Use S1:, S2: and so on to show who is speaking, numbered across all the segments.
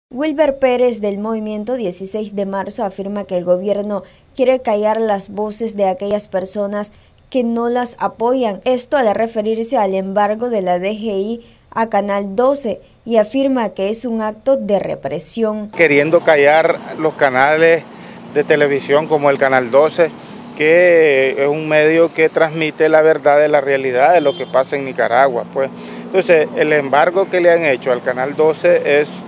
S1: Wilber Pérez del Movimiento 16 de Marzo afirma que el gobierno quiere callar las voces de aquellas personas que no las apoyan, esto al referirse al embargo de la DGI a Canal 12 y afirma que es un acto de represión.
S2: Queriendo callar los canales de televisión como el Canal 12, que es un medio que transmite la verdad de la realidad de lo que pasa en Nicaragua, pues. Entonces, el embargo que le han hecho al Canal 12 es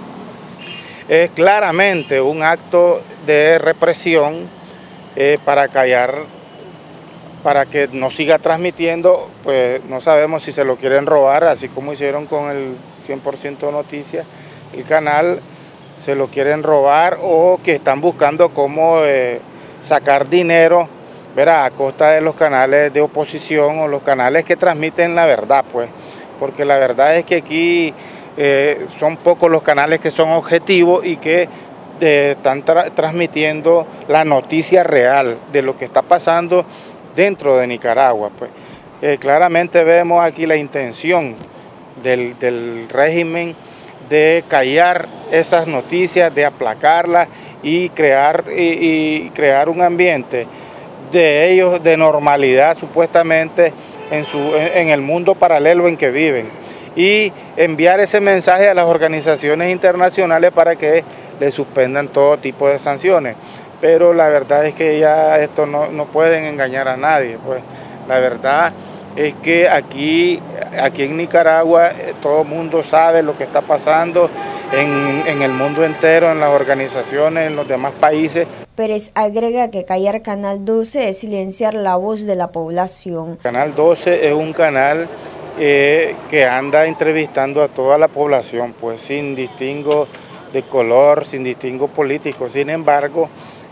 S2: claramente un acto de represión para callar, para que no siga transmitiendo. Pues no sabemos si se lo quieren robar, así como hicieron con el 100% Noticias, el canal se lo quieren robar, o que están buscando cómo sacar dinero, a costa de los canales de oposición o los canales que transmiten la verdad, pues, porque la verdad es que aquí son pocos los canales que son objetivos y que están transmitiendo la noticia real de lo que está pasando dentro de Nicaragua. Pues. Claramente vemos aquí la intención del régimen de callar esas noticias, de aplacarlas y crear un ambiente de ellos de normalidad supuestamente en el mundo paralelo en que viven, y enviar ese mensaje a las organizaciones internacionales para que le suspendan todo tipo de sanciones. Pero la verdad es que ya esto no pueden engañar a nadie, pues. La verdad es que aquí en Nicaragua todo el mundo sabe lo que está pasando en el mundo entero, en las organizaciones, en los demás países.
S1: Pérez agrega que callar Canal 12 es silenciar la voz de la población.
S2: Canal 12 es un canal que anda entrevistando a toda la población, pues sin distingo de color, sin distingo político. Sin embargo,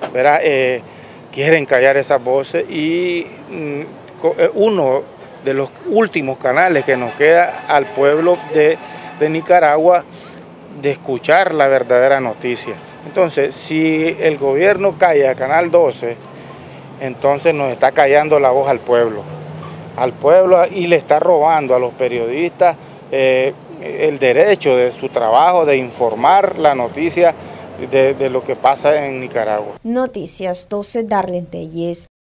S2: quieren callar esas voces, y uno de los últimos canales que nos queda al pueblo de Nicaragua de escuchar la verdadera noticia. Entonces, si el gobierno calla a Canal 12, entonces nos está callando la voz al pueblo, y le está robando a los periodistas el derecho de su trabajo de informar la noticia de lo que pasa en Nicaragua.
S1: Noticias 12, Darlene Telles.